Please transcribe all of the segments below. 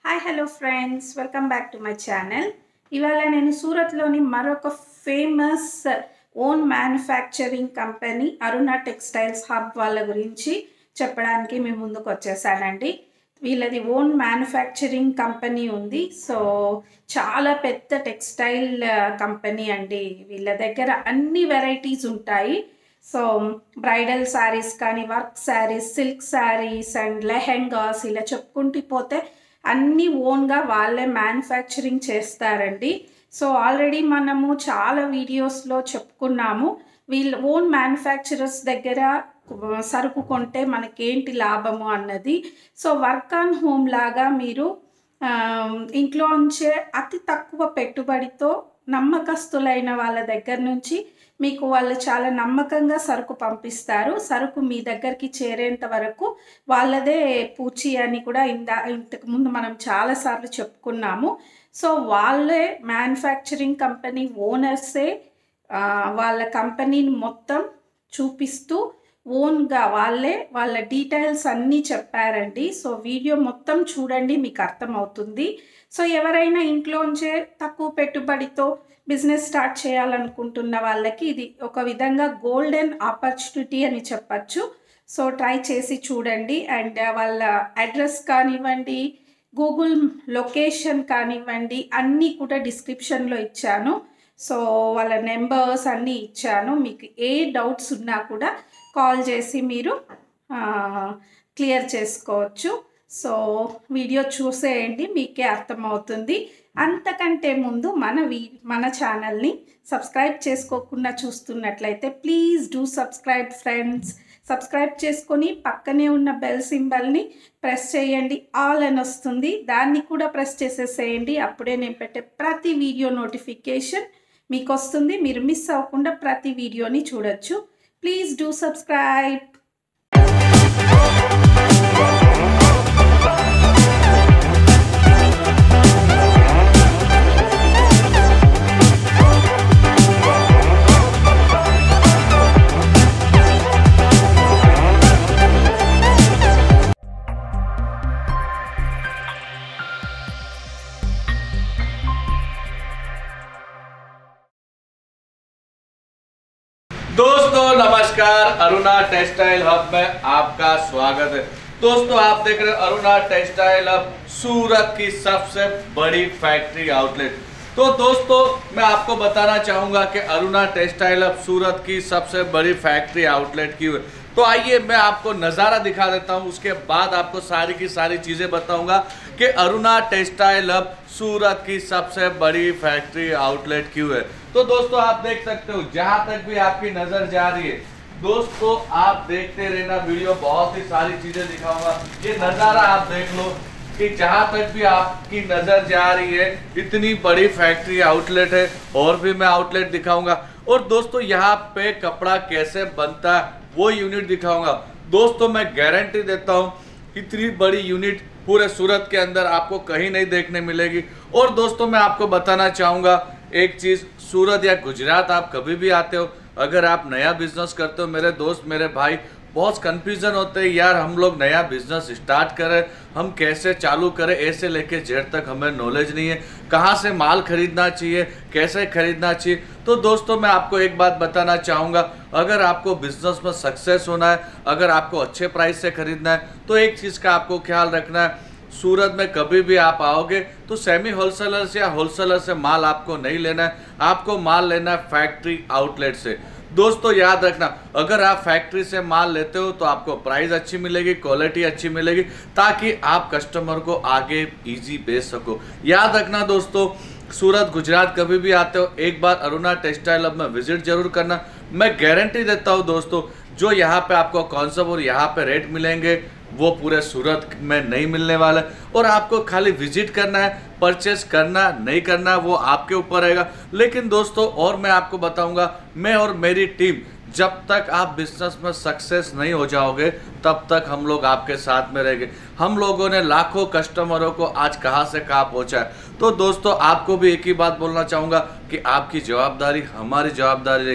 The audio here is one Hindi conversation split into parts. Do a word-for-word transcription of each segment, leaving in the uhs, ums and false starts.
Hi hello friends, welcome back to my channel. ఇవాళ నేను సూరత్లోని మరొక famous own manufacturing company Aruna textiles hub వాళ్ళ గురించి చెప్పడానికి మీ ముందుకు వచ్చేసానండి. వీళ్ళది ఓన్ మ్యానుఫ్యాక్చరింగ్ కంపెనీ ఉంది. సో చాలా పెద్ద టెక్స్టైల్ కంపెనీ అండి. వీళ్ళ దగ్గర అన్ని వెరైటీస్ ఉంటాయి. సో బ్రైడల్ శారీస్ కానీ, work saris, silk saris and lehengas ఇలా చెప్పుకుంటూ పోతే అన్నీ ఓన్గా వాళ్ళే మ్యానుఫ్యాక్చరింగ్ చేస్తారండి. సో ఆల్రెడీ మనము చాలా వీడియోస్లో చెప్పుకున్నాము వీళ్ళ ఓన్ మ్యానుఫ్యాక్చరర్స్ దగ్గర సరుకు కొంటే మనకేంటి లాభము అన్నది. సో వర్క్ ఆన్ హోమ్ లాగా మీరు ఇంట్లో ఉంచే అతి తక్కువ పెట్టుబడితో నమ్మకస్తులైన వాళ్ళ దగ్గర నుంచి మీకు వాళ్ళు చాలా నమ్మకంగా సరుకు పంపిస్తారు. సరుకు మీ దగ్గరికి చేరేంత వరకు వాళ్ళదే పూచి అని కూడా ఇందా ఇంతకు ముందు మనం చాలాసార్లు చెప్పుకున్నాము. సో వాళ్ళే మ్యానుఫ్యాక్చరింగ్ కంపెనీ ఓనర్సే వాళ్ళ కంపెనీని మొత్తం చూపిస్తూ ఓన్గా వాళ్ళే వాళ్ళ డీటెయిల్స్ అన్నీ చెప్పారండి. సో వీడియో మొత్తం చూడండి, మీకు అర్థమవుతుంది. సో ఎవరైనా ఇంట్లోంచే తక్కువ పెట్టుబడితో బిజినెస్ స్టార్ట్ చేయాలనుకుంటున్న వాళ్ళకి ఇది ఒక విధంగా గోల్డెన్ ఆపర్చునిటీ అని చెప్పచ్చు. సో ట్రై చేసి చూడండి. అండ్ వాళ్ళ అడ్రస్ కానివ్వండి, గూగుల్ లొకేషన్ కానివ్వండి, అన్నీ కూడా డిస్క్రిప్షన్లో ఇచ్చాను. సో వాళ్ళ నెంబర్స్ అన్నీ ఇచ్చాను. మీకు ఏ డౌట్స్ ఉన్నా కూడా కాల్ చేసి మీరు క్లియర్ చేసుకోవచ్చు. సో వీడియో చూసేయండి, మీకే అర్థమవుతుంది. అంతకంటే ముందు మన వీ మన ఛానల్ని సబ్స్క్రైబ్ చేసుకోకుండా చూస్తున్నట్లయితే please do subscribe friends. Subscribe చేసుకొని పక్కనే ఉన్న బెల్ సింబల్ని ప్రెస్ చేయండి. ఆల్ అని వస్తుంది, దాన్ని కూడా ప్రెస్ చేసేసేయండి. అప్పుడే నేను పెట్టే ప్రతి వీడియో నోటిఫికేషన్ మీకు వస్తుంది. మీరు మిస్ అవ్వకుండా ప్రతి వీడియోని చూడొచ్చు. Please do subscribe. दोस्तों नमस्कार, अरुणा टेक्सटाइल हब में आपका स्वागत है। दोस्तों आप देख रहे हैं अरुणा टेक्सटाइल हब, सूरत की सबसे बड़ी फैक्ट्री आउटलेट। तो दोस्तों मैं आपको बताना चाहूंगा कि अरुणा टेक्सटाइल हब सूरत की सबसे बड़ी फैक्ट्री आउटलेट क्यों है। तो आइए मैं आपको नज़ारा दिखा देता हूं, उसके बाद आपको सारी की सारी चीज़ें बताऊंगा कि अरुणा टेक्सटाइल हब सूरत की सबसे बड़ी फैक्ट्री आउटलेट क्यों है। तो दोस्तों आप देख सकते हो, जहां तक भी आपकी नजर जा रही है दोस्तों आप देखते रहना वीडियो, बहुत ही सारी चीजें दिखाऊंगा। ये नज़ारा आप देख लो कि जहां तक भी आपकी नजर जा रही है इतनी बड़ी फैक्ट्री आउटलेट है, और भी मैं आउटलेट दिखाऊंगा। और दोस्तों यहाँ पे कपड़ा कैसे बनता है वो यूनिट दिखाऊंगा। दोस्तों मैं गारंटी देता हूँ इतनी बड़ी यूनिट पूरे सूरत के अंदर आपको कहीं नहीं देखने मिलेगी। और दोस्तों मैं आपको बताना चाहूँगा एक चीज़, सूरत या गुजरात आप कभी भी आते हो, अगर आप नया बिजनेस करते हो, मेरे दोस्त मेरे भाई बहुत कन्फ्यूज़न होते हैं, यार हम लोग नया बिजनेस स्टार्ट करें, हम कैसे चालू करें, ऐसे लेके जेड तक हमें नॉलेज नहीं है, कहाँ से माल खरीदना चाहिए, कैसे खरीदना चाहिए। तो दोस्तों मैं आपको एक बात बताना चाहूँगा, अगर आपको बिजनेस में सक्सेस होना है, अगर आपको अच्छे प्राइस से खरीदना है, तो एक चीज़ का आपको ख्याल रखना है, सूरत में कभी भी आप आओगे तो सेमी होलसेलर से या होलसेलर से माल आपको नहीं लेना है, आपको माल लेना है फैक्ट्री आउटलेट से। दोस्तों याद रखना, अगर आप फैक्ट्री से माल लेते हो तो आपको प्राइस अच्छी मिलेगी, क्वालिटी अच्छी मिलेगी, ताकि आप कस्टमर को आगे इजी बेच सको। याद रखना दोस्तों, सूरत गुजरात कभी भी आते हो एक बार अरुणा टेक्सटाइल हब में विजिट जरूर करना। मैं गारंटी देता हूँ दोस्तों, जो यहाँ पे आपको कॉन्सेप्ट और यहाँ पे रेट मिलेंगे वो पूरे सूरत में नहीं मिलने वाला है। और आपको खाली विजिट करना है, परचेस करना नहीं करना वो आपके ऊपर रहेगा। लेकिन दोस्तों और मैं आपको बताऊंगा, मैं और मेरी टीम जब तक आप बिजनेस में सक्सेस नहीं हो जाओगे तब तक हम लोग आपके साथ में रहेंगे। हम लोगों ने लाखों कस्टमरों को आज कहाँ से कहाँ पहुँचा है। तो दोस्तों आपको भी एक ही बात बोलना चाहूँगा कि आपकी जवाबदारी हमारी जवाबदारी रहेगी।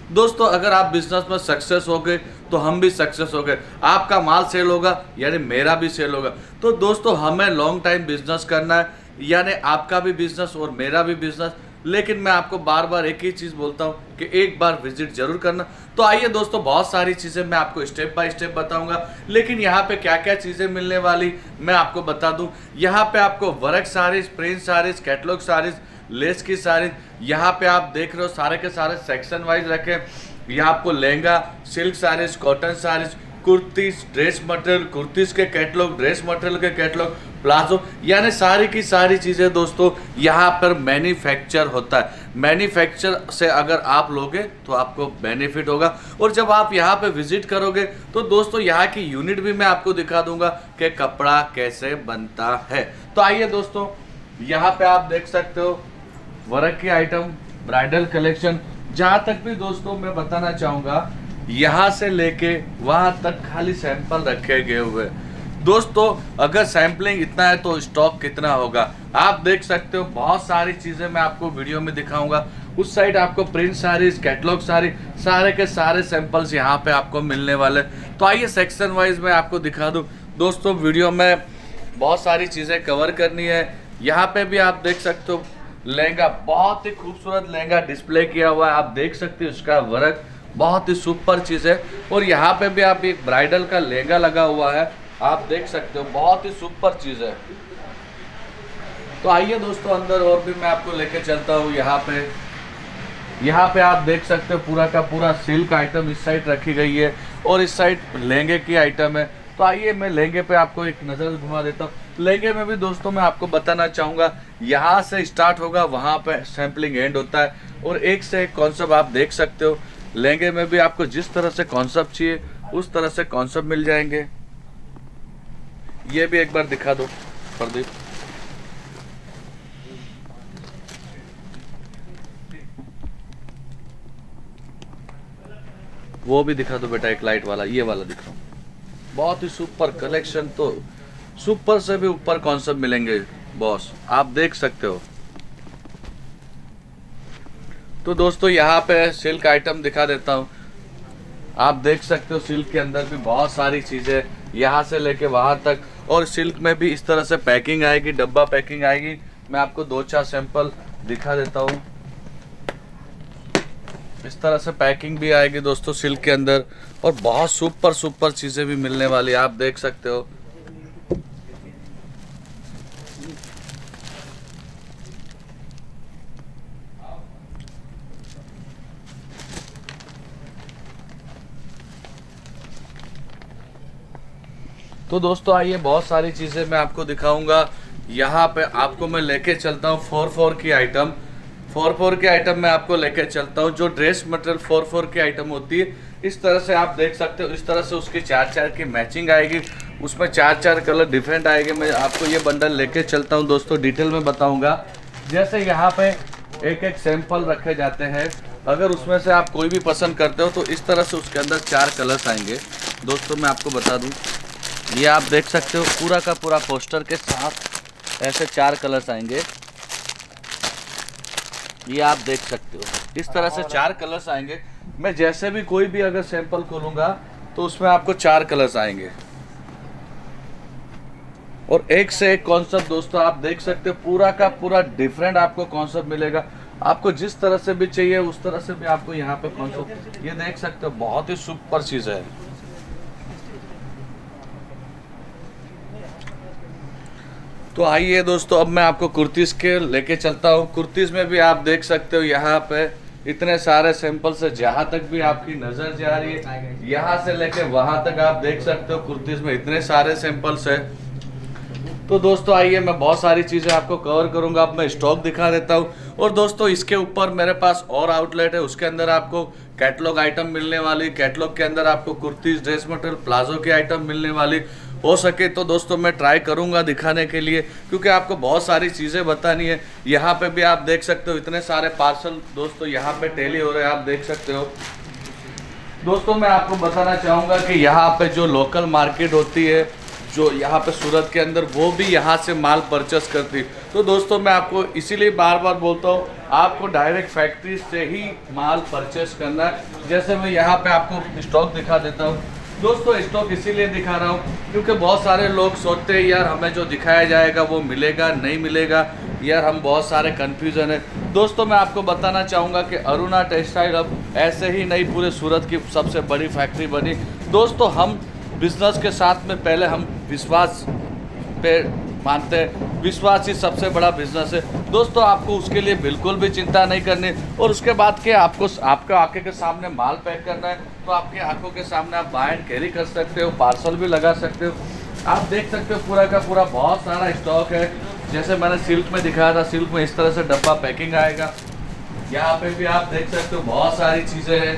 दोस्तों अगर आप बिजनेस में सक्सेस हो गए तो हम भी सक्सेस हो गए, आपका माल सेल होगा यानी मेरा भी सेल होगा। तो दोस्तों हमें लॉन्ग टाइम बिजनेस करना है, यानी आपका भी बिजनेस और मेरा भी बिजनेस। लेकिन मैं आपको बार बार एक ही चीज़ बोलता हूँ कि एक बार विजिट जरूर करना। तो आइए दोस्तों, बहुत सारी चीज़ें मैं आपको स्टेप बाय स्टेप बताऊंगा, लेकिन यहाँ पे क्या क्या चीज़ें मिलने वाली मैं आपको बता दूं। यहाँ पे आपको work saris, print saris, catalogue saris, lace की साड़ीज, यहाँ पे आप देख रहे हो सारे के सारे सेक्शन वाइज रखे। यहाँ आपको lehenga, silk saris, cotton saris, kurtis, dress material, kurtis के कैटलॉग, ड्रेस मटेरियल के कैटलॉग, प्लाजो, यानी सारी की सारी चीज़ें दोस्तों यहाँ पर मैन्युफैक्चर होता है। मैन्युफैक्चर से अगर आप लोगे तो आपको बेनिफिट होगा, और जब आप यहाँ पे विजिट करोगे तो दोस्तों यहाँ की यूनिट भी मैं आपको दिखा दूंगा कि कपड़ा कैसे बनता है। तो आइए दोस्तों, यहाँ पे आप देख सकते हो वर्क की आइटम, ब्राइडल कलेक्शन। जहाँ तक भी दोस्तों मैं बताना चाहूँगा, यहाँ से लेके वहाँ तक खाली सैंपल रखे गए हुए। दोस्तों अगर सैम्पलिंग इतना है तो स्टॉक कितना होगा, आप देख सकते हो। बहुत सारी चीज़ें मैं आपको वीडियो में दिखाऊंगा। उस साइड आपको प्रिंट साड़ीज, कैटलॉग साड़ी, सारे के सारे सैंपल्स यहाँ पे आपको मिलने वाले। तो आइए सेक्शन वाइज मैं आपको दिखा दूँ। दोस्तों वीडियो में बहुत सारी चीज़ें कवर करनी है। यहाँ पे भी आप देख सकते हो लहंगा, बहुत ही खूबसूरत लहंगा डिस्प्ले किया हुआ है, आप देख सकते हो। उसका वर्क बहुत ही सुपर चीज़ है। और यहाँ पे भी आप एक ब्राइडल का लहंगा लगा हुआ है, आप देख सकते हो, बहुत ही सुपर चीज़ है। तो आइए दोस्तों अंदर और भी मैं आपको लेके चलता हूँ। यहाँ पे यहाँ पे आप देख सकते हो पूरा का पूरा सिल्क आइटम इस साइड रखी गई है, और इस साइड लहंगे की आइटम है। तो आइए मैं लहंगे पे आपको एक नज़र घुमा देता हूँ। लहंगे में भी दोस्तों मैं आपको बताना चाहूँगा, यहाँ से स्टार्ट होगा, वहाँ पे सैम्पलिंग एंड होता है, और एक से एक कॉन्सेप्ट आप देख सकते हो। लहंगे में भी आपको जिस तरह से कॉन्सेप्ट चाहिए उस तरह से कॉन्सेप्ट मिल जाएंगे। ये भी एक बार दिखा दो प्रदीप। वो भी दिखा दो बेटा, एक लाइट वाला, ये वाला दिखाओ। बहुत ही सुपर कलेक्शन, तो सुपर से भी ऊपर कॉन्सेप्ट मिलेंगे बॉस, आप देख सकते हो। तो दोस्तों यहाँ पे सिल्क आइटम दिखा देता हूँ। आप देख सकते हो सिल्क के अंदर भी बहुत सारी चीज़ें, यहाँ से लेके वहाँ तक। और सिल्क में भी इस तरह से पैकिंग आएगी, डब्बा पैकिंग आएगी। मैं आपको दो चार सैंपल दिखा देता हूँ। इस तरह से पैकिंग भी आएगी दोस्तों सिल्क के अंदर, और बहुत सुपर सुपर चीज़ें भी मिलने वाली, आप देख सकते हो। तो दोस्तों आइए, बहुत सारी चीज़ें मैं आपको दिखाऊंगा। यहाँ पे आपको मैं लेके चलता हूँ फोर फोर की आइटम। फोर फोर की आइटम मैं आपको लेके चलता हूँ। जो ड्रेस मटेरियल फोर फोर की आइटम होती है, इस तरह से आप देख सकते हो। इस तरह से उसकी चार चार की मैचिंग आएगी, उसमें चार चार कलर डिफरेंट आएंगे। मैं आपको ये बंडल लेके चलता हूँ दोस्तों, डिटेल में बताऊँगा। जैसे यहाँ पे एक एक सैंपल रखे जाते हैं, अगर उसमें से आप कोई भी पसंद करते हो तो इस तरह से उसके अंदर चार कलर्स आएंगे। दोस्तों मैं आपको बता दूँ, ये आप देख सकते हो पूरा का पूरा पोस्टर के साथ ऐसे चार कलर्स आएंगे। ये आप देख सकते हो, इस तरह से चार कलर्स आएंगे। मैं जैसे भी कोई भी अगर सैंपल खोलूंगा तो उसमें आपको चार कलर्स आएंगे, और एक से एक कॉन्सेप्ट दोस्तों आप देख सकते हो। पूरा का पूरा डिफरेंट आपको कॉन्सेप्ट मिलेगा। आपको जिस तरह से भी चाहिए उस तरह से भी आपको यहाँ पे कॉन्सेप्ट, ये देख सकते हो, बहुत ही सुपर चीज है। तो आइए दोस्तों, अब मैं आपको कुर्तीज के लेके चलता हूँ। कुर्तीज में भी आप देख सकते हो यहाँ पे इतने सारे सैंपल से, जहाँ तक भी आपकी नज़र जा रही है, यहाँ से लेके वहाँ तक आप देख सकते हो कुर्तीज में इतने सारे सैंपल्स है। तो दोस्तों आइए, मैं बहुत सारी चीज़ें आपको कवर करूँगा। अब मैं स्टॉक दिखा देता हूँ। और दोस्तों इसके ऊपर मेरे पास और आउटलेट है, उसके अंदर आपको कैटलॉग आइटम मिलने वाली। कैटलॉग के अंदर आपको कुर्तीज, ड्रेस मटेरियल, प्लाजो की आइटम मिलने वाली। हो सके तो दोस्तों मैं ट्राई करूंगा दिखाने के लिए, क्योंकि आपको बहुत सारी चीज़ें बतानी है। यहाँ पे भी आप देख सकते हो इतने सारे पार्सल दोस्तों यहाँ पे टेली हो रहे हैं, आप देख सकते हो। दोस्तों मैं आपको बताना चाहूँगा कि यहाँ पे जो लोकल मार्केट होती है जो यहाँ पे सूरत के अंदर, वो भी यहाँ से माल परचेस करती। तो दोस्तों मैं आपको इसीलिए बार बार बोलता हूँ, आपको डायरेक्ट फैक्ट्री से ही माल परचेस करना है। जैसे मैं यहाँ पे आपको स्टॉक दिखा देता हूँ। दोस्तों स्टॉक इसीलिए दिखा रहा हूँ क्योंकि बहुत सारे लोग सोचते हैं यार हमें जो दिखाया जाएगा वो मिलेगा नहीं मिलेगा, यार हम बहुत सारे कन्फ्यूज़न है। दोस्तों मैं आपको बताना चाहूँगा कि अरुणा टेक्सटाइल अब ऐसे ही नहीं पूरे सूरत की सबसे बड़ी फैक्ट्री बनी। दोस्तों हम बिजनेस के साथ में पहले हम विश्वास पे मानते हैं, विश्वास ही सबसे बड़ा बिजनेस है। दोस्तों आपको उसके लिए बिल्कुल भी चिंता नहीं करनी। और उसके बाद के आपको आपका आंखें के सामने माल पैक करना है तो आपकी आंखों के सामने आप बाय एंड कैरी कर सकते हो, पार्सल भी लगा सकते हो। आप देख सकते हो पूरा का पूरा बहुत सारा स्टॉक है। जैसे मैंने सिल्क में दिखाया था, सिल्क में इस तरह से डब्बा पैकिंग आएगा। यहाँ पे भी आप देख सकते हो बहुत सारी चीज़ें हैं।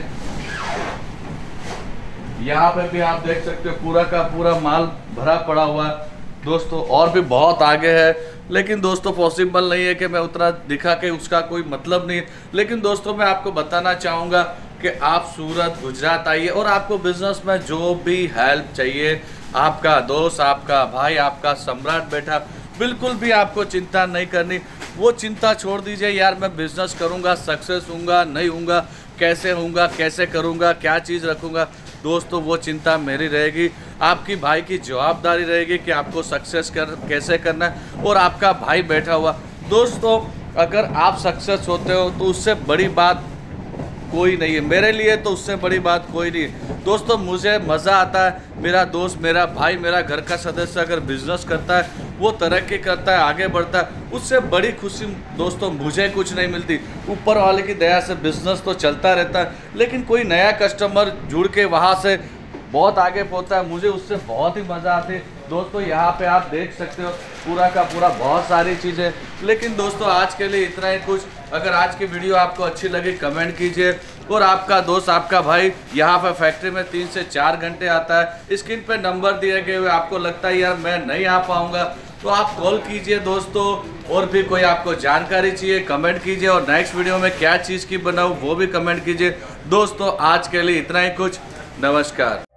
यहाँ पे भी आप देख सकते हो पूरा का पूरा माल भरा पड़ा हुआ है। दोस्तों और भी बहुत आगे है, लेकिन दोस्तों पॉसिबल नहीं है कि मैं उतना दिखा के उसका कोई मतलब नहीं है। लेकिन दोस्तों मैं आपको बताना चाहूँगा कि आप सूरत गुजरात आइए और आपको बिजनेस में जो भी हेल्प चाहिए, आपका दोस्त, आपका भाई, आपका सम्राट बैठा, बिल्कुल भी आपको चिंता नहीं करनी। वो चिंता छोड़ दीजिए यार मैं बिजनेस करूँगा, सक्सेस होऊंगा नहीं होऊंगा, कैसे होऊंगा, कैसे करूँगा, क्या चीज़ रखूँगा। दोस्तों वो चिंता मेरी रहेगी, आपकी भाई की जवाबदारी रहेगी कि आपको सक्सेस कर कैसे करना है। और आपका भाई बैठा हुआ। दोस्तों अगर आप सक्सेस होते हो तो उससे बड़ी बात कोई नहीं है, मेरे लिए तो उससे बड़ी बात कोई नहीं है। दोस्तों मुझे मज़ा आता है, मेरा दोस्त, मेरा भाई, मेरा घर का सदस्य अगर बिजनेस करता है, वो तरक्की करता है, आगे बढ़ता है, उससे बड़ी खुशी दोस्तों मुझे कुछ नहीं मिलती। ऊपर वाले की दया से बिजनेस तो चलता रहता है, लेकिन कोई नया कस्टमर जुड़ के वहाँ से बहुत आगे पहुँचता है, मुझे उससे बहुत ही मज़ा आती है। दोस्तों यहाँ पे आप देख सकते हो पूरा का पूरा बहुत सारी चीज़ें। लेकिन दोस्तों आज के लिए इतना ही कुछ। अगर आज की वीडियो आपको अच्छी लगी कमेंट कीजिए। और आपका दोस्त, आपका भाई यहाँ पे फैक्ट्री में तीन से चार घंटे आता है। स्क्रीन पे नंबर दिए गए हुए, आपको लगता है यार मैं नहीं आ पाऊँगा तो आप कॉल कीजिए दोस्तों। और भी कोई आपको जानकारी चाहिए कमेंट कीजिए, और नेक्स्ट वीडियो में क्या चीज़ की बनाऊँ वो भी कमेंट कीजिए। दोस्तों आज के लिए इतना ही कुछ। नमस्कार।